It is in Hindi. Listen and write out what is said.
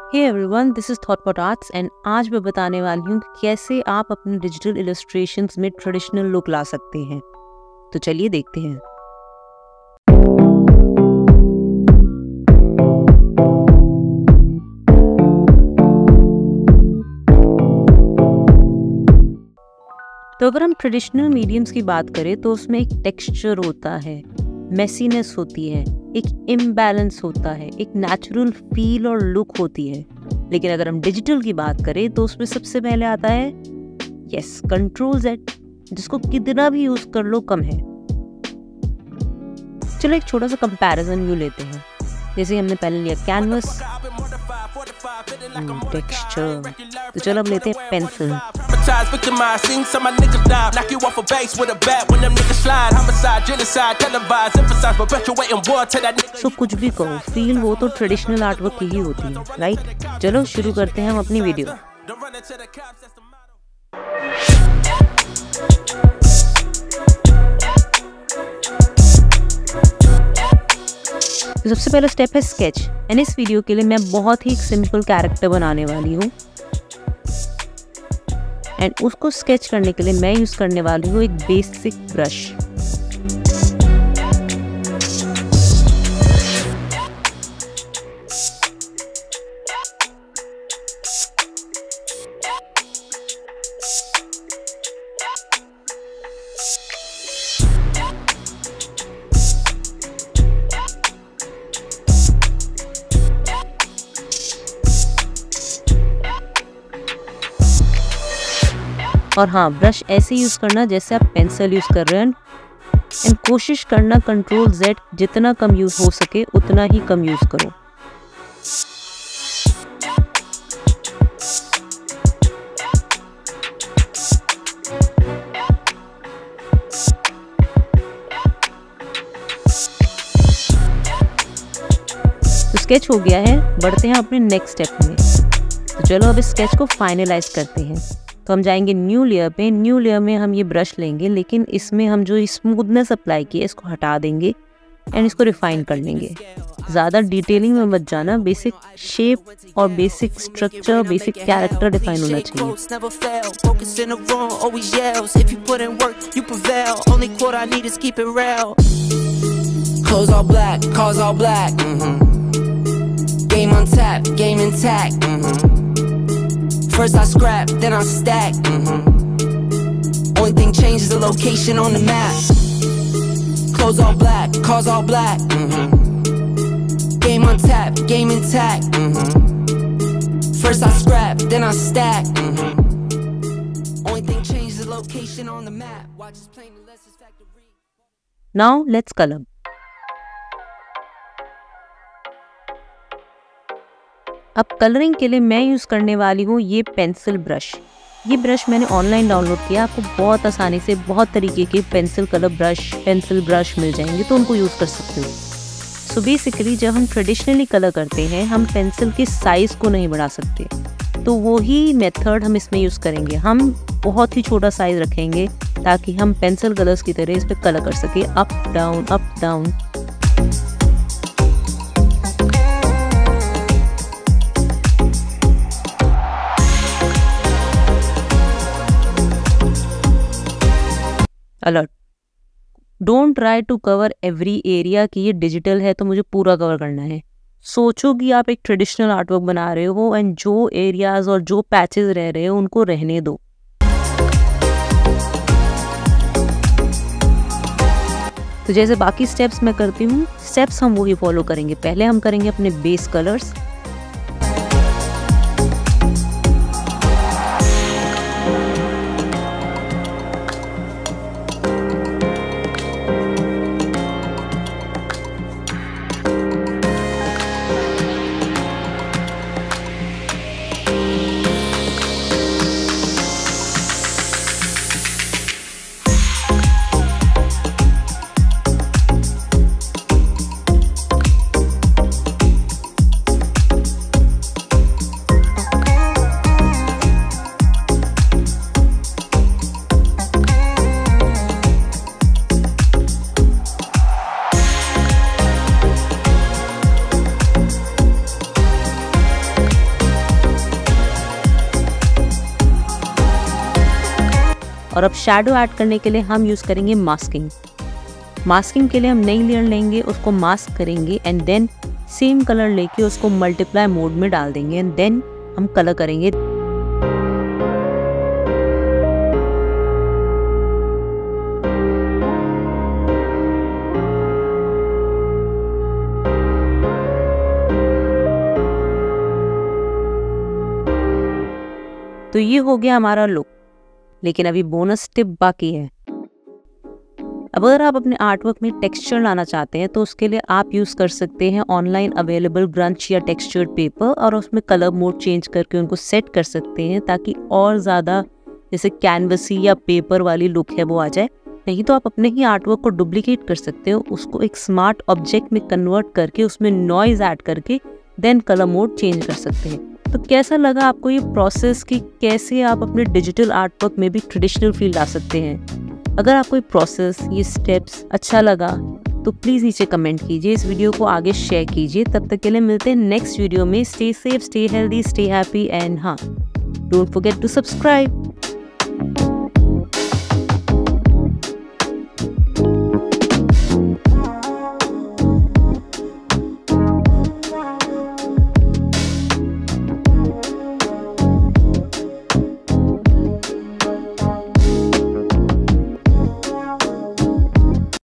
Hey everyone, this is Thoughtpot Arts and आज मैं बताने वाली हूँ कि कैसे आप अपने डिजिटल इलस्ट्रेशंस में ट्रेडिशनल लुक ला सकते हैं। तो चलिए देखते हैं। तो अगर हम ट्रेडिशनल मीडियम्स की बात करें तो उसमें एक टेक्सचर होता है, मेसीनेस होती है, एक इम्बैलेंस होता है, एक नेचुरल फील और लुक होती है। लेकिन अगर हम डिजिटल की बात करें तो उसमें सबसे पहले आता है Ctrl+Z, जिसको कितना भी यूज कर लो कम है। चलो एक छोटा सा कंपैरिजन व्यू लेते हैं। जैसे हमने पहले लिया कैनवस, टेक्सचर, तो चलो अब लेते हैं पेंसिल। सो कुछ भी कहो, फील वो तो ट्रेडिशनल आर्टवर्क की ही होती है, राइट? चलो शुरू करते हैं हम अपनी वीडियो। तो सबसे पहला स्टेप है स्केच, एंड इस वीडियो के लिए मैं बहुत ही सिंपल कैरेक्टर बनाने वाली हूँ। एंड उसको स्केच करने के लिए मैं यूज करने वाली हूँ एक बेसिक ब्रश। और हाँ, ब्रश ऐसे यूज करना जैसे आप पेंसिल यूज कर रहे हैं, एंड कोशिश करना Ctrl+Z जितना कम यूज हो सके उतना ही कम यूज करो। तो स्केच हो गया है, बढ़ते हैं अपने नेक्स्ट स्टेप में। तो चलो अब इस स्केच को फाइनलाइज करते हैं। तो हम जाएंगे न्यू लेयर पे। न्यू लेयर में हम ये ब्रश लेंगे, लेकिन इसमें हम जो स्मूथनेस अप्लाई की है इसको हटा देंगे एंड इसको रिफाइन कर लेंगे। ज़्यादा डिटेलिंग में मत जाना, बेसिक शेप और basic structure, basic character define होना चाहिए। First I scrap, then I stack. Only thing changed is the location on the map. Clothes all black, cars all black. Game on tap, game intact. First I scrap, then I stack. Only thing changed is the location on the map. Watch us playing the Lessons Factory. Now let's color. अब कलरिंग के लिए मैं यूज़ करने वाली हूँ ये पेंसिल ब्रश। ये ब्रश मैंने ऑनलाइन डाउनलोड किया। आपको बहुत आसानी से बहुत तरीके के pencil colour brush, pencil brush मिल जाएंगे, तो उनको यूज़ कर सकते हो। सो बेसिकली जब हम ट्रेडिशनली कलर करते हैं, हम पेंसिल के साइज़ को नहीं बढ़ा सकते, तो वही मेथड हम इसमें यूज़ करेंगे। हम बहुत ही छोटा साइज़ रखेंगे ताकि हम पेंसिल कलर्स की तरह इस पर कलर कर सके, up down up down. Alert, don't try to cover every area कि ये डिजिटल है तो मुझे पूरा कवर करना है। सोचो कि आप एक ट्रेडिशनल आर्टवर्क बना रहे हो एंड जो एरियाज और जो पैचेस रह रहे हो उनको रहने दो। तो जैसे बाकी स्टेप्स मैं करती हूँ, स्टेप्स हम वही फॉलो करेंगे। पहले हम करेंगे अपने बेस कलर्स, और अब शैडो ऐड करने के लिए हम यूज़ करेंगे मास्किंग। मास्किंग के लिए हम नई लेयर लेंगे, उसको मास्क करेंगे एंड देन सेम कलर लेके उसको मल्टीप्लाई मोड में डाल देंगे एंड देन हम कलर करेंगे। तो ये हो गया हमारा लुक, लेकिन अभी बोनस टिप बाकी है। अब अगर आप अपने आर्टवर्क में टेक्सचर लाना चाहते हैं तो उसके लिए आप यूज़ कर सकते हैं ऑनलाइन अवेलेबल ग्रंच या टेक्सचर्ड पेपर और उसमें कलर मोड चेंज करके उनको सेट कर सकते हैं ताकि और ज़्यादा जैसे कैनवसी या पेपर वाली लुक है वो आ जाए। नहीं तो आप अपने ही आर्टवर्क को डुप्लीकेट कर सकते हो, उसको एक स्मार्ट ऑब्जेक्ट में कन्वर्ट करके उसमें नॉइज़ ऐड करके देन कलर मोड चेंज कर सकते हैं। तो कैसा लगा आपको ये प्रोसेस कि कैसे आप अपने डिजिटल आर्टवर्क में भी ट्रेडिशनल फील ला सकते हैं? अगर आपको ये प्रोसेस, ये स्टेप्स अच्छा लगा तो प्लीज़ नीचे कमेंट कीजिए, इस वीडियो को आगे शेयर कीजिए। तब तक के लिए मिलते हैं नेक्स्ट वीडियो में। Stay safe, stay healthy, stay happy and हाँ, डोंट फॉरगेट टू सब्सक्राइब।